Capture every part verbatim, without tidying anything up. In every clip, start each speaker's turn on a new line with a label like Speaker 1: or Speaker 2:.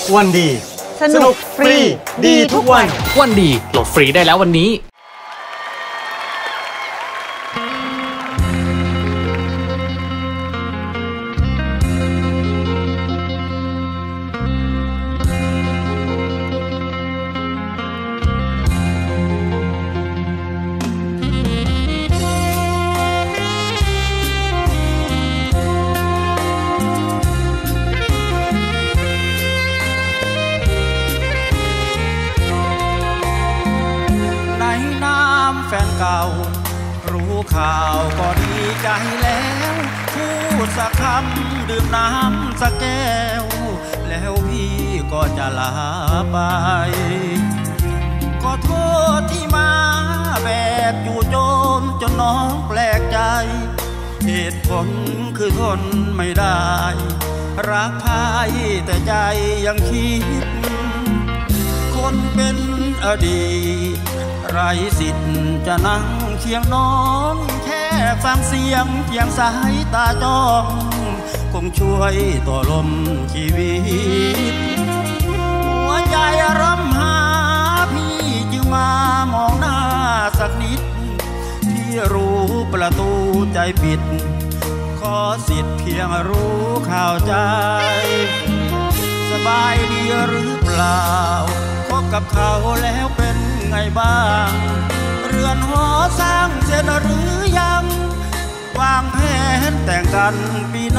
Speaker 1: วันดีสนุกฟรีดีทุกวัน
Speaker 2: วันดีโหลดฟรีได้แล้ววันนี้
Speaker 3: แฟนเก่ารู้ข่าวก็ดีใจแล้วพูดสักคำดื่มน้ำสักแก้วแล้วพี่ก็จะลาไปก็โทษที่มาแบบจู่โจมจนน้องแปลกใจเหตุผลคือทนไม่ได้รักพายแต่ใจยังคิดคนเป็นอดีตไรสิทธิ์จะนั่งเคียงน้องแค่ฟังเสียงเพียงสายตาจ้องคงช่วยต่อลมชีวิตหัวใจร่ำหาพี่จึงมามองหน้าสักนิดพี่รู้ประตูใจปิดขอสิทธิ์เพียงรู้ข่าวใจสบายดีหรือเปล่าพบกับเขาแล้วเป็นไงบ้างเรือนหอสร้างเสร็จหรือยังวางแผนแต่งกันปีไหน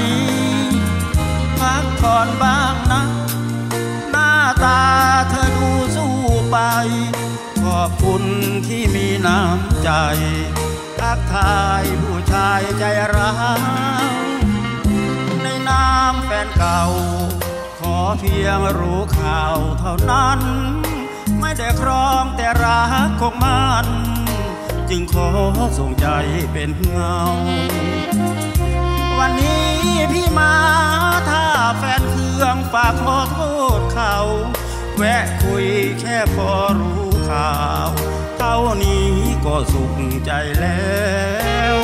Speaker 3: พักผ่อนบ้างนะหน้าตาเธอดูสู้ไปขอบคุณที่มีน้ำใจทักทายผู้ชายใจร้ายในนามแฟนเก่าขอเพียงรู้ข่าวเท่านั้นไม่ได้ครองแต่รักของมันจึงขอส่งใจเป็นเงาวันนี้พี่มาถ้าแฟนเครื่องฝากขอโทษเขาแวะคุยแค่พอรู้ข่าวเท่านี้ก็สุขใจแล้ว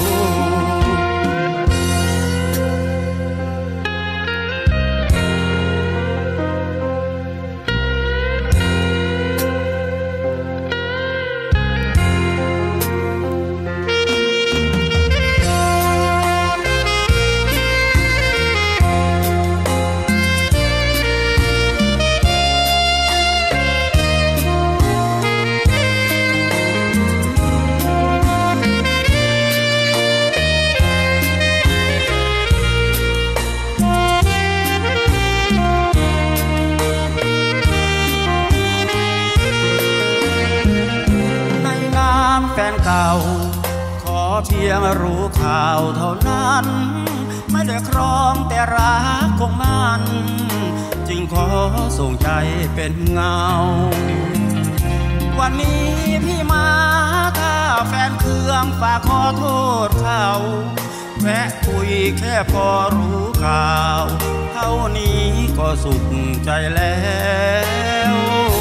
Speaker 3: แฟนเก่าขอเพียงรู้ข่าวเท่านั้นไม่ได้ครองแต่รักของมันจึงขอส่งใจเป็นเงาวันนี้พี่มาถ้าแฟนเครื่องฝากขอโทษเขาแวะคุยแค่พอรู้ข่าวเท่านี้ก็สุขใจแล้ว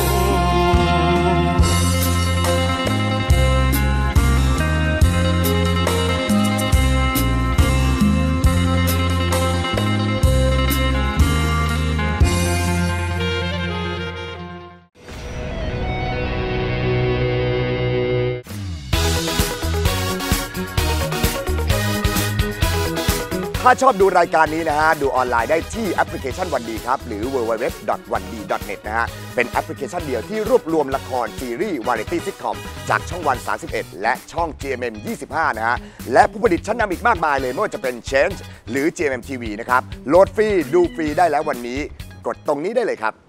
Speaker 4: ถ้าชอบดูรายการนี้นะฮะดูออนไลน์ได้ที่แอปพลิเคชันวันดีครับหรือ ดับเบิลยู ดับเบิลยู ดับเบิลยู ดอท วันดี ดอท เน็ต นะฮะเป็นแอปพลิเคชันเดียวที่รวบรวมละครซีรีส์วาไรตี้ซิทคอมจากช่องวันสามสิบเอ็ดและช่อง จี เอ็ม เอ็ม ยี่สิบห้านะฮะและผู้ผลิตชั้นนำอีกมากมายเลยไม่ว่าจะเป็น Change หรือ จี เอ็ม เอ็ม ที วี นะครับโหลดฟรีดูฟรีได้แล้ววันนี้กดตรงนี้ได้เลยครับ